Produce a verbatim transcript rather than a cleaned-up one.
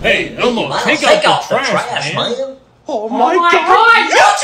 Hey, Elmo, Miles, take, take out off the the trash, trash, man. man. Oh Oh my my God! God!